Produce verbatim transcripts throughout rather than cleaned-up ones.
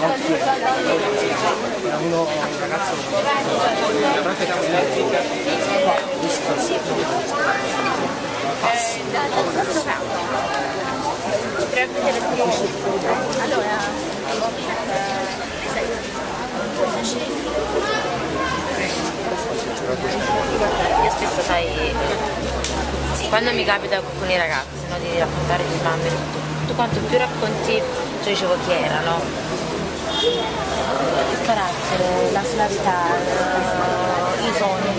uno, un ragazzo io spesso, sai, quando mi capita con i ragazzi, no, di raccontare di mamme, tu quanto più racconti, cioè dicevo chi era, no? Il carattere, la solarità, i sogni,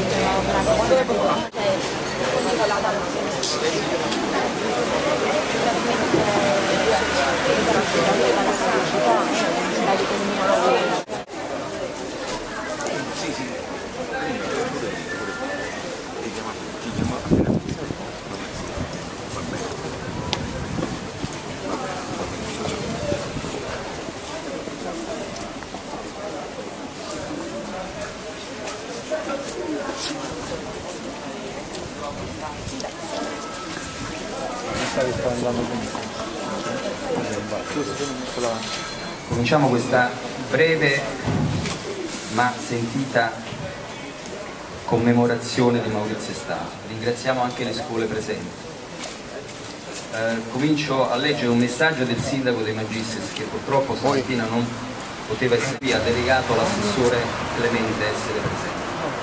Cominciamo questa breve ma sentita commemorazione di Maurizio Estato. Ringraziamo anche le scuole presenti. Eh, comincio a leggere un messaggio del sindaco dei Magistris, che purtroppo stamattina non poteva essere qui, ha delegato l'assessore Clemente a essere presente.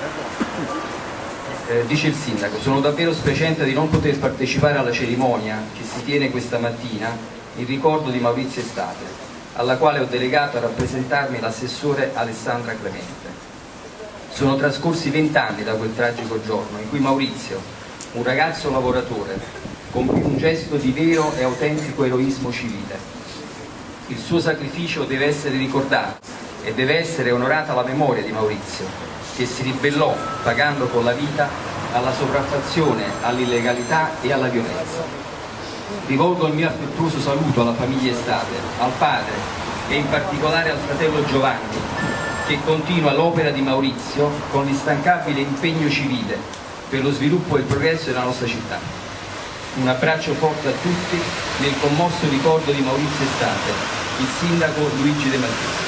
Eh, dice il sindaco: sono davvero spiacente di non poter partecipare alla cerimonia che si tiene questa mattina in ricordo di Maurizio Estate, alla quale ho delegato a rappresentarmi l'assessore Alessandra Clemente. Sono trascorsi vent'anni da quel tragico giorno in cui Maurizio, un ragazzo lavoratore, compì un gesto di vero e autentico eroismo civile. Il suo sacrificio deve essere ricordato e deve essere onorata la memoria di Maurizio, che si ribellò pagando con la vita alla sopraffazione, all'illegalità e alla violenza. Rivolgo il mio affettuoso saluto alla famiglia Estate, al padre e in particolare al fratello Giovanni, che continua l'opera di Maurizio con l'instancabile impegno civile per lo sviluppo e il progresso della nostra città. Un abbraccio forte a tutti nel commosso ricordo di Maurizio Estate, il sindaco Luigi De Magistris.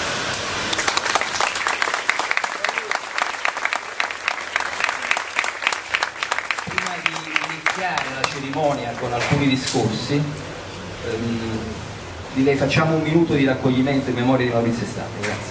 La cerimonia con alcuni discorsi, ehm, direi facciamo un minuto di raccoglimento in memoria di Maurizio Estate. Grazie.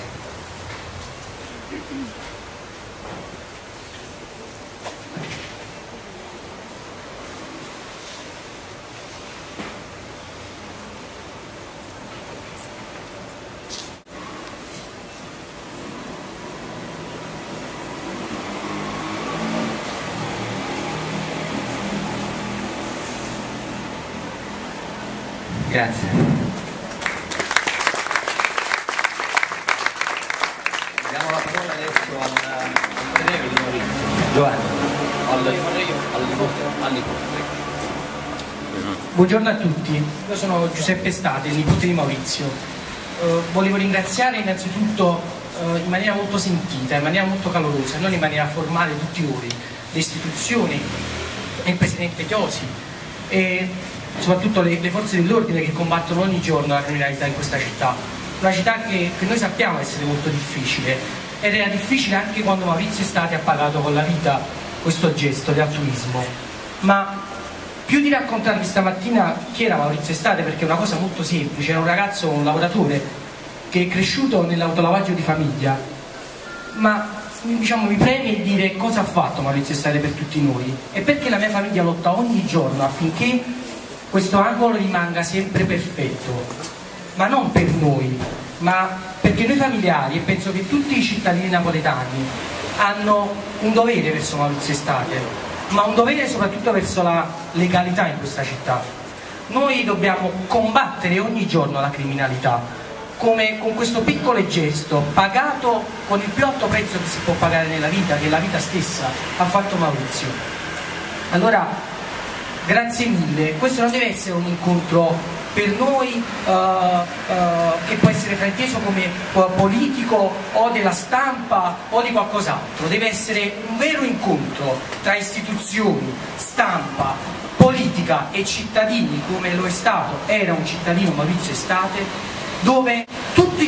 Grazie. Diamo la parola adesso al fratello di Maurizio, Giovanni, al nipote. Buongiorno a tutti, io sono Giuseppe Estate, il nipote di Maurizio. Eh, volevo ringraziare innanzitutto eh, in maniera molto sentita, in maniera molto calorosa, non in maniera formale tutti voi, le istituzioni e il Presidente Chiosi e soprattutto le, le forze dell'ordine che combattono ogni giorno la criminalità in questa città. Una città che, che noi sappiamo essere molto difficile, ed era difficile anche quando Maurizio Estate ha pagato con la vita questo gesto di altruismo. Ma più di raccontarvi stamattina chi era Maurizio Estate, perché è una cosa molto semplice, era un ragazzo, un lavoratore che è cresciuto nell'autolavaggio di famiglia, ma diciamo mi preme dire cosa ha fatto Maurizio Estate per tutti noi e perché la mia famiglia lotta ogni giorno affinché questo angolo rimanga sempre perfetto, ma non per noi, ma perché noi familiari, e penso che tutti i cittadini napoletani hanno un dovere verso Maurizio Estate, ma un dovere soprattutto verso la legalità in questa città. Noi dobbiamo combattere ogni giorno la criminalità, come con questo piccolo gesto, pagato con il più alto prezzo che si può pagare nella vita, che è la vita stessa, ha fatto Maurizio. Allora, grazie mille, questo non deve essere un incontro per noi uh, uh, che può essere frainteso come uh, politico o della stampa o di qualcos'altro, deve essere un vero incontro tra istituzioni, stampa, politica e cittadini come lo è stato, era un cittadino Maurizio Estate, dove tutti noi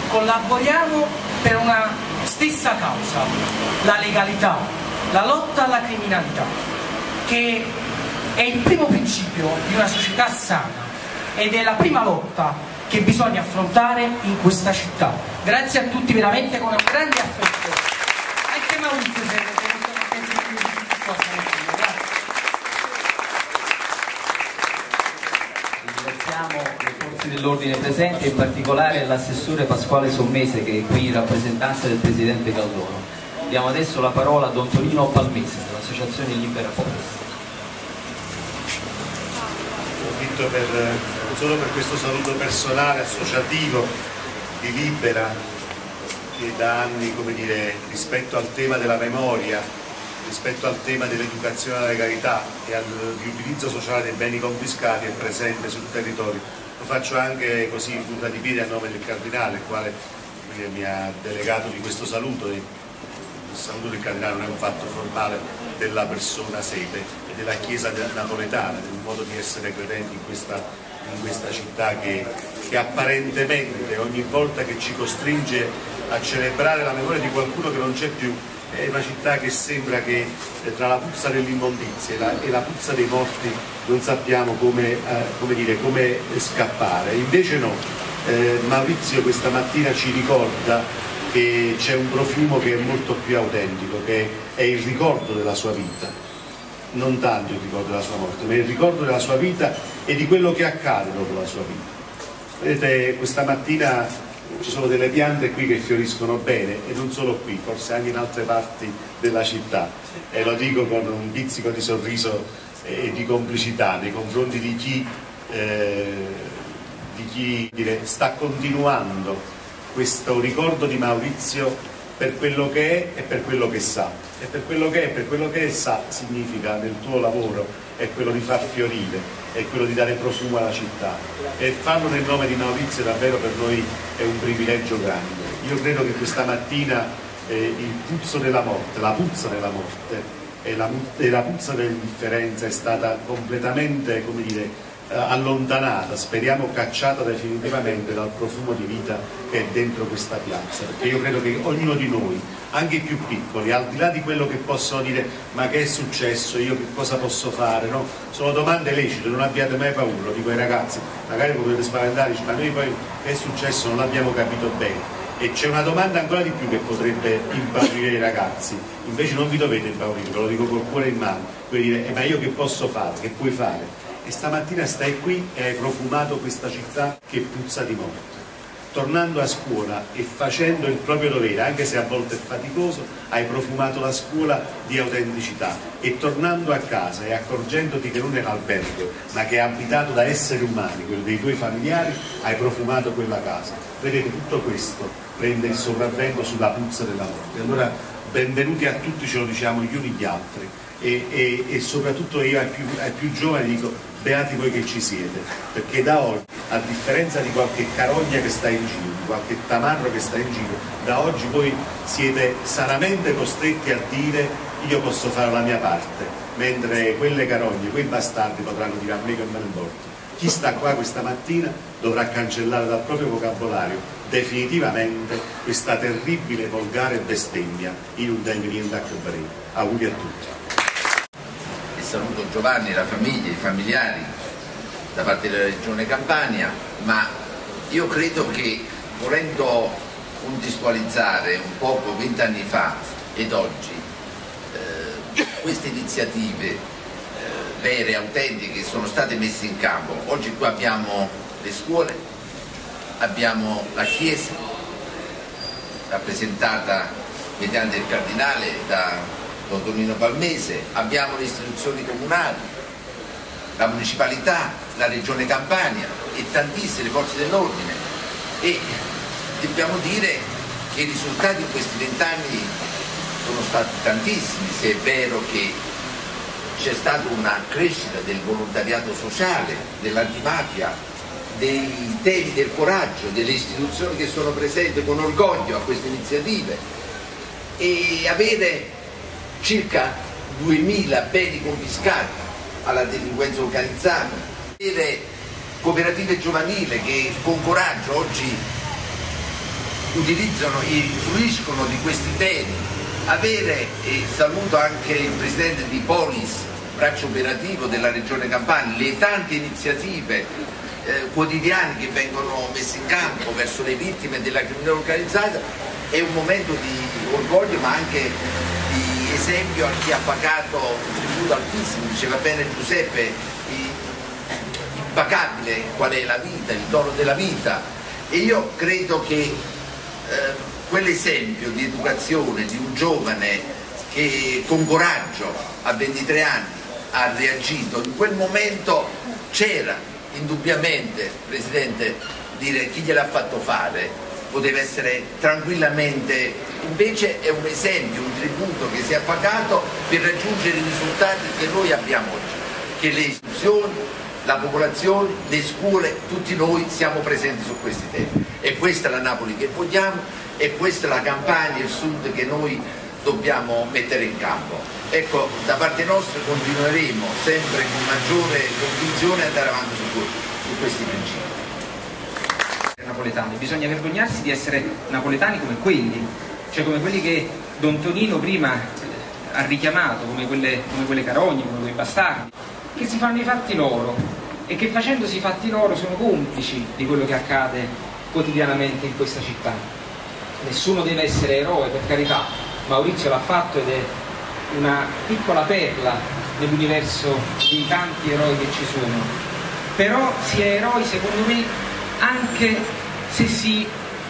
collaboriamo per una stessa causa, la legalità, la lotta alla criminalità, che è il primo principio di una società sana ed è la prima lotta che bisogna affrontare in questa città. Grazie a tutti veramente con un grande affetto. Anche Maurizio se ne pensa più di tutti qua stamattina. Grazie. Ringraziamo le forze dell'ordine presenti, in particolare l'assessore Pasquale Sommese che è qui in rappresentanza del presidente Caldoro. Diamo adesso la parola a Don Tonino Palmese dell'associazione Libera Polis. Approfitto per, non solo per questo saluto personale, associativo di Libera, che da anni, come dire, rispetto al tema della memoria, rispetto al tema dell'educazione alla legalità e all'utilizzo sociale dei beni confiscati è presente sul territorio. Lo faccio anche così in punta di piedi a nome del Cardinale, il quale dire, mi ha delegato di questo saluto. Il saluto del Cardinale non è un fatto formale della persona sede e della Chiesa napoletana, del modo di essere credenti in questa, in questa città che, che apparentemente ogni volta che ci costringe a celebrare la memoria di qualcuno che non c'è più, è una città che sembra che eh, tra la puzza dell'immondizia e la, e la puzza dei morti non sappiamo come, eh, come, dire, come scappare. Invece no, eh, Maurizio questa mattina ci ricorda che c'è un profumo che è molto più autentico, che è il ricordo della sua vita, non tanto il ricordo della sua morte, ma il ricordo della sua vita e di quello che accade dopo la sua vita. Vedete, questa mattina ci sono delle piante qui che fioriscono bene, e non solo qui, forse anche in altre parti della città, e lo dico con un pizzico di sorriso e di complicità nei confronti di chi, eh, di chi dire, sta continuando questo ricordo di Maurizio per quello che è e per quello che sa. E per quello che è, per quello che è, sa, significa nel tuo lavoro è quello di far fiorire, è quello di dare profumo alla città. E farlo nel nome di Maurizio davvero per noi è un privilegio grande. Io credo che questa mattina eh, il puzzo della morte, la puzza della morte e la, e la puzza dell'indifferenza è stata completamente, come dire, allontanata, speriamo cacciata definitivamente dal profumo di vita che è dentro questa piazza, perché io credo che ognuno di noi, anche i più piccoli, al di là di quello che possono dire ma che è successo, io che cosa posso fare, no? Sono domande lecite, non abbiate mai paura, lo dico ai ragazzi, magari potete spaventarci, ma noi poi che è successo non l'abbiamo capito bene. E c'è una domanda ancora di più che potrebbe impaurire i ragazzi, invece non vi dovete impaurire, ve lo dico col cuore in mano, quindi dire, eh, ma io che posso fare, che puoi fare? E stamattina stai qui e hai profumato questa città che puzza di morte. Tornando a scuola e facendo il proprio dovere, anche se a volte è faticoso, hai profumato la scuola di autenticità. E tornando a casa e accorgendoti che non è l'albergo, ma che è abitato da esseri umani, quello dei tuoi familiari, hai profumato quella casa. Vedete, tutto questo prende il sopravvento sulla puzza della morte. Allora, benvenuti a tutti, ce lo diciamo gli uni gli altri. E, e, e soprattutto io ai più, ai più giovani dico beati voi che ci siete, perché da oggi, a differenza di qualche carogna che sta in giro, di qualche tamarro che sta in giro, da oggi voi siete sanamente costretti a dire io posso fare la mia parte, mentre quelle carogne, quei bastardi potranno dire a me che me ne importa. Chi sta qua questa mattina dovrà cancellare dal proprio vocabolario definitivamente questa terribile, volgare bestemmia in un tempo niente a che breve. Auguri a tutti. Saluto Giovanni, la famiglia, i familiari da parte della Regione Campania, ma io credo che volendo contestualizzare un poco vent'anni fa ed oggi eh, queste iniziative eh, vere, autentiche, sono state messe in campo. Oggi qua abbiamo le scuole, abbiamo la Chiesa rappresentata mediante il Cardinale da Don Tonino Palmese, abbiamo le istituzioni comunali, la municipalità, la Regione Campania e tantissime forze dell'ordine, e dobbiamo dire che i risultati in questi vent'anni sono stati tantissimi, se è vero che c'è stata una crescita del volontariato sociale, dell'antimafia, dei temi del coraggio, delle istituzioni che sono presenti con orgoglio a queste iniziative, e avere circa duemila beni confiscati alla delinquenza organizzata, avere cooperative giovanili che con coraggio oggi utilizzano e fruiscono di questi temi. Avere, e saluto anche il presidente di Polis, braccio operativo della Regione Campania, le tante iniziative eh, quotidiane che vengono messe in campo verso le vittime della criminalità organizzata, è un momento di orgoglio ma anche di esempio a chi ha pagato un tributo altissimo. Diceva bene Giuseppe, impagabile qual è la vita, il dono della vita, e io credo che eh, quell'esempio di educazione di un giovane che con coraggio a ventitré anni ha reagito in quel momento, c'era indubbiamente, Presidente, dire chi gliel'ha fatto fare, poteva essere tranquillamente, invece è un esempio, un tributo che si è pagato per raggiungere i risultati che noi abbiamo oggi, che le istituzioni, la popolazione, le scuole, tutti noi siamo presenti su questi temi. E questa è la Napoli che vogliamo, e questa è la Campania, il Sud che noi dobbiamo mettere in campo. Ecco, da parte nostra continueremo sempre con maggiore convinzione ad andare avanti su, su questi principi. Napoletani, bisogna vergognarsi di essere napoletani come quelli, cioè come quelli che Don Tonino prima ha richiamato, come quelle, come quelle carogne, come quei bastardi, che si fanno i fatti loro e che facendosi i fatti loro sono complici di quello che accade quotidianamente in questa città. Nessuno deve essere eroe, per carità, Maurizio l'ha fatto ed è una piccola perla nell'universo di tanti eroi che ci sono, però si è eroi secondo me anche se si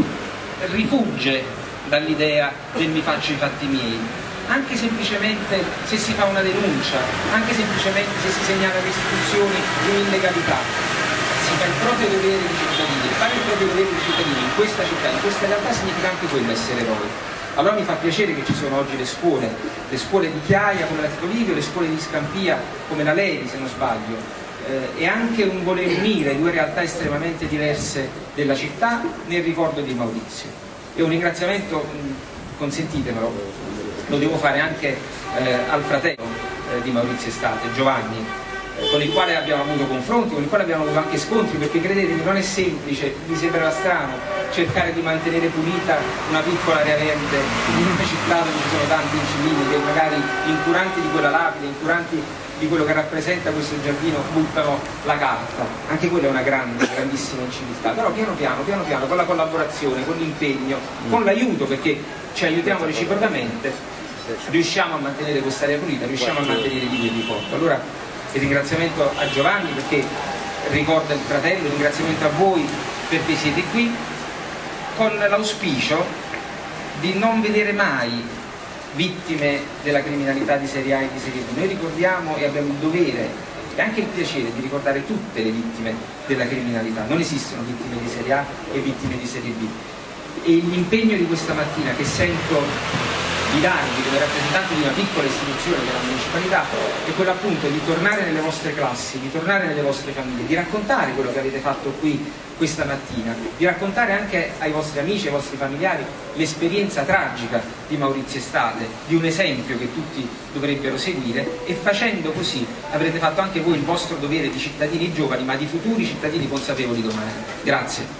rifugge dall'idea del mi faccio i fatti miei, anche semplicemente se si fa una denuncia, anche semplicemente se si segnala alle istituzioni un'illegalità. Si fa il proprio dovere di cittadini, fare il proprio dovere di cittadini in questa città, in questa realtà significa anche quello, essere eroi. Allora mi fa piacere che ci sono oggi le scuole, le scuole di Chiaia come la Tito Livio, le scuole di Scampia come la Levi, se non sbaglio, eh, e anche un voler unire due realtà estremamente diverse della città nel ricordo di Maurizio. E un ringraziamento, mh, consentitemelo, lo devo fare anche eh, al fratello eh, di Maurizio Estate, Giovanni, con il quale abbiamo avuto confronti, con il quale abbiamo avuto anche scontri, perché credetemi non è semplice, mi sembrava strano cercare di mantenere pulita una piccola area verde in una città dove ci sono tanti incivili che magari incuranti di quella lapide, incuranti di quello che rappresenta questo giardino, buttano la carta. Anche quella è una grande, grandissima inciviltà, però piano piano, piano piano, con la collaborazione, con l'impegno, con l'aiuto, perché ci aiutiamo reciprocamente, riusciamo a mantenere quest'area pulita, riusciamo a mantenere i video di porto. Allora il ringraziamento a Giovanni perché ricorda il fratello, il ringraziamento a voi perché siete qui, con l'auspicio di non vedere mai vittime della criminalità di serie A e di serie B. Noi ricordiamo e abbiamo il dovere e anche il piacere di ricordare tutte le vittime della criminalità. Non esistono vittime di serie A e vittime di serie B. E l'impegno di questa mattina che sento di darvi come rappresentanti di una piccola istituzione della municipalità è quello appunto di tornare nelle vostre classi, di tornare nelle vostre famiglie, di raccontare quello che avete fatto qui questa mattina, di raccontare anche ai vostri amici, ai vostri familiari l'esperienza tragica di Maurizio Estate, di un esempio che tutti dovrebbero seguire, e facendo così avrete fatto anche voi il vostro dovere di cittadini giovani, ma di futuri cittadini consapevoli domani. Grazie.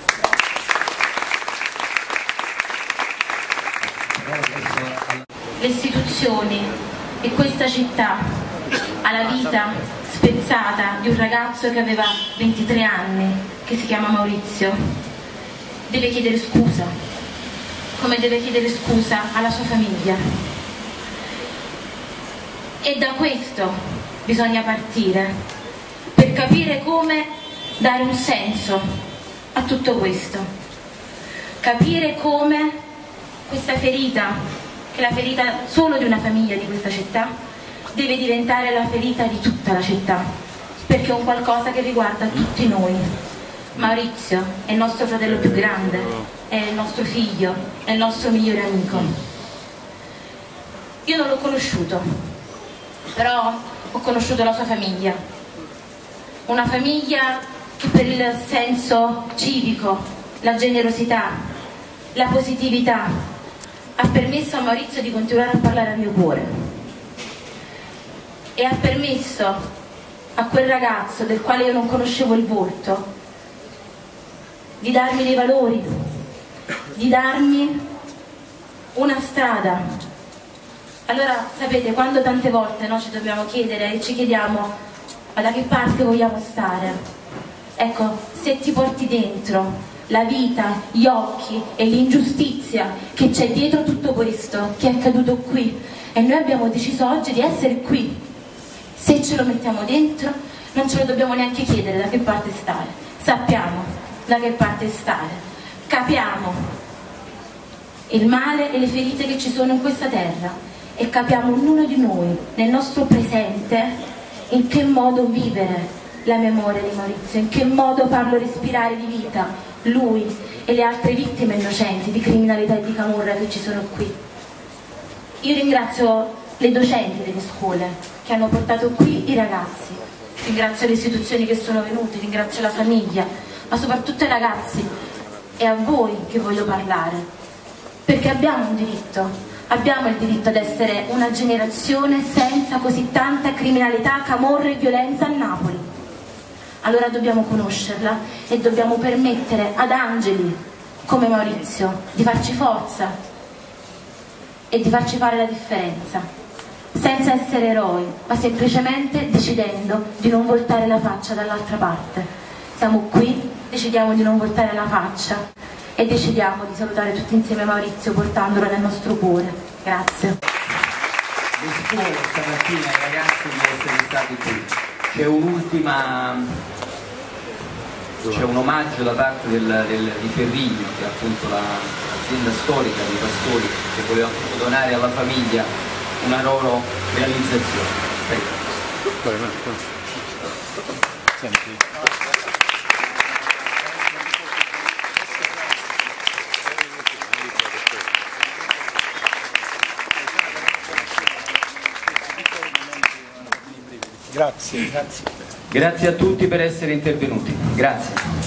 Le istituzioni e questa città alla vita spezzata di un ragazzo che aveva ventitré anni, che si chiama Maurizio, deve chiedere scusa, come deve chiedere scusa alla sua famiglia. E da questo bisogna partire, per capire come dare un senso a tutto questo, capire come questa ferita, che è la ferita solo di una famiglia di questa città, deve diventare la ferita di tutta la città, perché è un qualcosa che riguarda tutti noi. Maurizio è il nostro fratello più grande, è il nostro figlio, è il nostro migliore amico. Io non l'ho conosciuto, però ho conosciuto la sua famiglia, una famiglia che per il senso civico, la generosità, la positività ha permesso a Maurizio di continuare a parlare al mio cuore e ha permesso a quel ragazzo del quale io non conoscevo il volto di darmi dei valori, di darmi una strada. Allora, sapete, quando tante volte no, ci dobbiamo chiedere e ci chiediamo ma da che parte vogliamo stare? Ecco, se ti porti dentro la vita, gli occhi e l'ingiustizia che c'è dietro tutto questo, che è accaduto qui, e noi abbiamo deciso oggi di essere qui, se ce lo mettiamo dentro non ce lo dobbiamo neanche chiedere da che parte stare, sappiamo da che parte stare, capiamo il male e le ferite che ci sono in questa terra e capiamo ognuno di noi nel nostro presente in che modo vivere la memoria di Maurizio, in che modo farlo respirare di vita, lui e le altre vittime innocenti di criminalità e di camorra che ci sono qui. Io ringrazio le docenti delle scuole che hanno portato qui i ragazzi, ringrazio le istituzioni che sono venute, ringrazio la famiglia, ma soprattutto ai ragazzi e a voi che voglio parlare, perché abbiamo un diritto. Abbiamo il diritto ad essere una generazione senza così tanta criminalità, camorra e violenza a Napoli. Allora dobbiamo conoscerla e dobbiamo permettere ad angeli come Maurizio di farci forza e di farci fare la differenza, senza essere eroi, ma semplicemente decidendo di non voltare la faccia dall'altra parte. Siamo qui, decidiamo di non voltare la faccia e decidiamo di salutare tutti insieme Maurizio portandolo nel nostro cuore. Grazie. Espongo stamattina ai ragazzi di essere stati qui. C'è un'ultima, c'è un omaggio da parte del, del, di Ferrigno, che è appunto l'azienda storica dei pastori, che voleva appunto donare alla famiglia una loro realizzazione. Prego. Senti. Grazie, grazie. Grazie a tutti per essere intervenuti. Grazie.